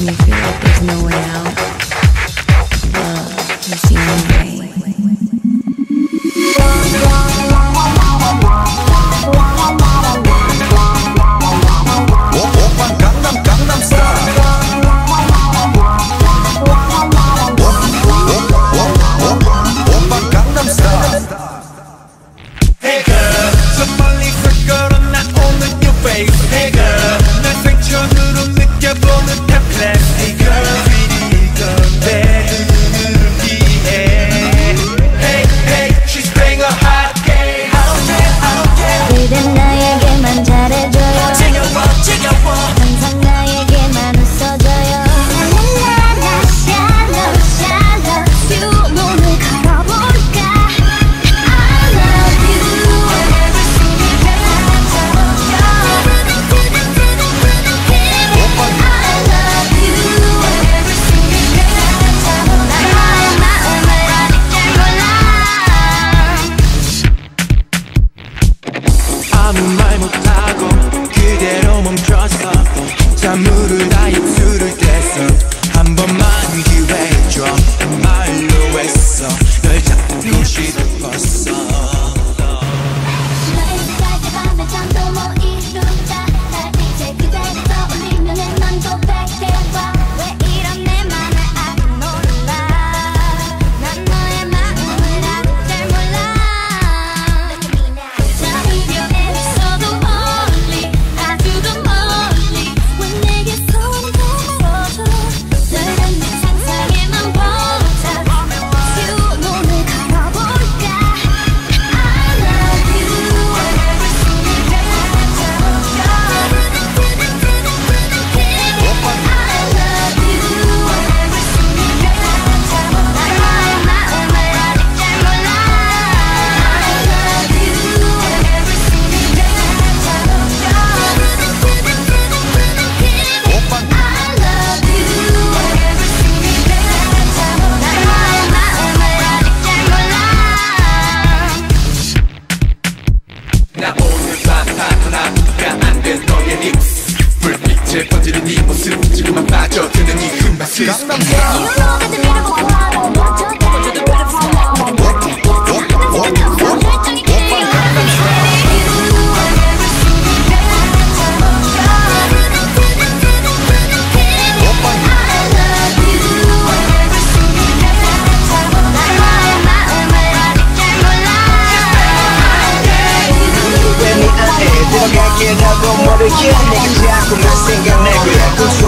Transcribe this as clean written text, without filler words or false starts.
when you feel like there's no way out, love is the only way. Hey girl, 저 멀리서 걸어나 오는 your face. Hey girl, 날 생천으로 느껴보는 템플릿. Hey girl, 이건 내 눈을 피해. Hey, hey, she's playing a hot game. I don't care. 그댄 나에게만 잘해줘요. 지겨워. 항상 나에게만 웃어줘요. 랄랄라, shallow, shallow, you 몸을 걸어볼까? I love you. Every single day I love you. I love you. Every single day I love you. 나의 마음을 아직 잘 몰라. 아무 말 못하고 그대로 멈춰서 잔물을 다 입술을 댔어. 한 번만 기회 줘. 말로 했어. 널 잡고 싶었어. 너의 생각에 밤에 잠도 못 이루자. 달빛에 그대를 떠올리면 내 맘도 백대와. 왜 이런 내 맘을 아직 몰라. 난 너의 마음을 아직 잘 몰라. 자 이별했어도 멀리 아주 더 멀리 왜 내게 손을 들어줘. 널 내 상상에만 보자. You 몸을 걸어볼까. I love you. Every single day I love you. I love you. Every single day I love you. 나의 마음을 아직 잘 몰라. I love you. Every single day I love you. I love you. Every single day 나의 마음을 아직 잘 몰라. 나 오늘 밤 파토나가 안 된 너의 립스. 불빛에 번지는 네 모습. 지금만 빠져드는 이 흠맛을. You know that the beautiful one 먼저 먼저도 beautiful one 결정이 그리워. Every single day I love you. I love you. Every single day 나의 마음을 아직 잘 몰라. 왜 미안해 들어갈게 라고 모르게 내가 자꾸만 생각나고